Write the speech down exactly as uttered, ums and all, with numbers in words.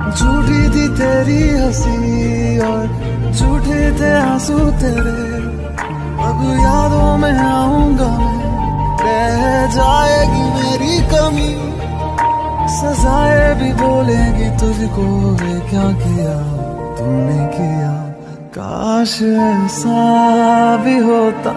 झूठी थी तेरी हंसी और झूठे थे आंसू तेरे। अब यादों में आऊंगा मैं, रह जाएगी मेरी कमी। सजाएं भी बोलेगी तुझको, ये क्या किया तूने किया। काश ऐसा भी होता